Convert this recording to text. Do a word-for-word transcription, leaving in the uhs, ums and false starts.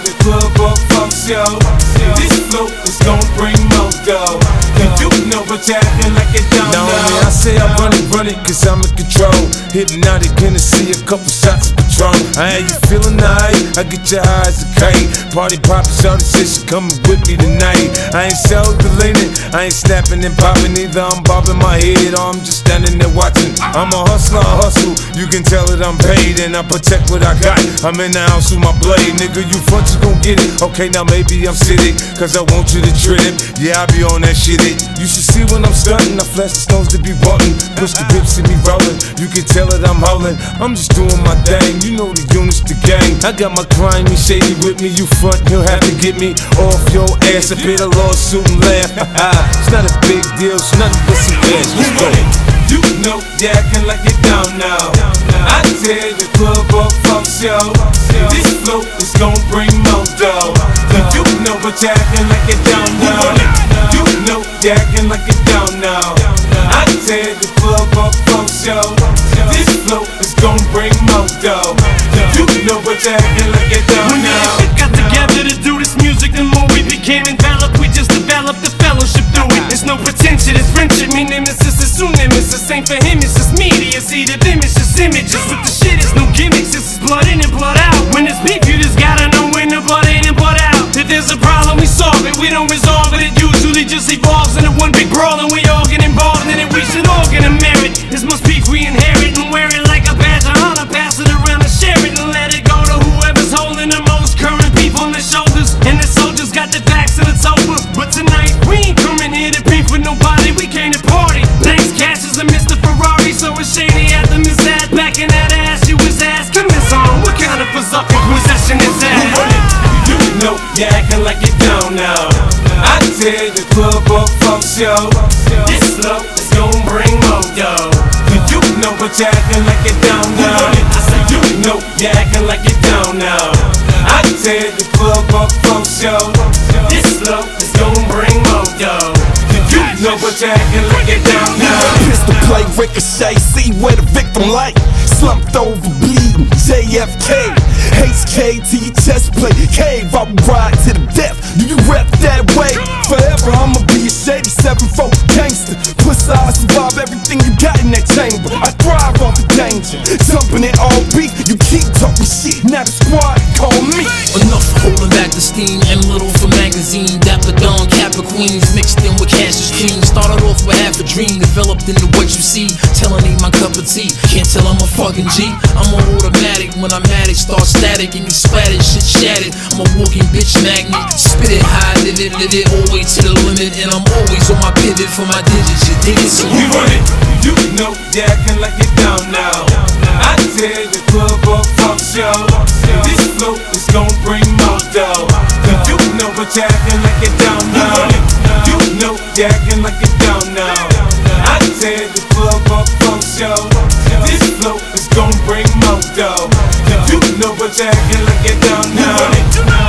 the club up, folks, yo. This flow is gon' bring more dough. You know what you're acting like you don't know. Now, I say I run it, run it, cause I'm in control. Hypnotic, gonna see a couple shots of Patron. I ain't you feeling nice? I get your eyes a kite. Party poppin', shawty said she coming with me tonight. I ain't self-deleting, I ain't snapping and popping either. I'm bobbing my head or I'm just standing there watching. I'm a hustler, I hustle. You can tell that I'm paid and I protect what I got. I'm in the house with my blade, nigga. You front, you gon' get it. Okay, now maybe I'm sitting, cause I want you to trip. Yeah, I be on that shit. It. You should see when I'm stunting. I flash the stones to be wanting. Push the whip, see me rolling. You can tell that I'm howling. I'm just doing my thing. You know the units, the gang. I got my grimy shady with me. You front, you'll have to get me off your ass. I paid a lawsuit and laugh. It's not a big deal. It's nothing but some cash. Let's go. You know you're acting like you don't know. I tear the club up, folks, yo. This flow is gon' bring more dough. You know what you're acting like you don't know. You know you're acting like you don't know. I tear the club up, folks, yo. This flow is gon' bring more dough. You know what you're acting like you don't know. When we got together to do this music, the more we became enveloped, we just developed the fellowship through it. There's no pretension, it's friendship. Me nemesis is soon nemesis. Same for him, it's just media. See the them, it's just images. With the shit, it's no gimmicks. This is blood in and blood out. When it's beef, you just gotta know when the blood in and blood out. If there's a problem, we solve it. We don't resolve it. It usually just evolves into one big brawl, and we all get involved in it. We should all get a merit. This must beef we inherit and wear it like a badge of honor. Pass it around and share it and let it go to whoever's holding the most current beef on their shoulders. And the soldiers got their backs and it's over. But tonight we ain't coming here to beef with nobody. We came to party. Thanks, Cash is a Mister Ferrari, so it's shady at the Miss Ad. Back in that ass, you was asking this on. What kind of berserker possession is that? You know you're acting like you don't know. I tear the club up, folks, yo. This flow is gon' bring more dough. You know what you're acting like you don't know. I said you know you're acting like you don't know. I tear the club up, folks, yo. This flow is gon' bring more dough. You know what you're acting like you don't know. Pistol play, ricochet, see where the victim like. Slumped over, bleeding, J F K. H K to your chest plate, cave, I will ride to the death. Do you rep that way? Forever I'ma be a shady seven four gangster. Plus I survive everything you got in that chamber. I thrive off the danger, jumping it all beat. You keep talking shit, now the squad call me. Enough holding back the steam, M Little for magazine. Dapper Dawn, Kappa Queens, mixed in with Cassius King. Started off with half a dream, developed into what you see. Telling ain't my cup of tea, can't tell I'm a fucking G. I'm a automatic, when I'm at it, start static and you splattered, shit shattered. I'm a walking bitch magnet, spit it high, live it, live it, always to the limit. And I'm always on my pivot for my digits, you dig it? So we run it, you know you're acting like you don't know. I tear the club up, folks, yo. This flow is gon' bring more dough. You know what you're acting like you don't know. You know you're acting like you don't know. I tear the club up, folks, yo. This flow is gon' bring more dough. You know what you're acting like you don't know.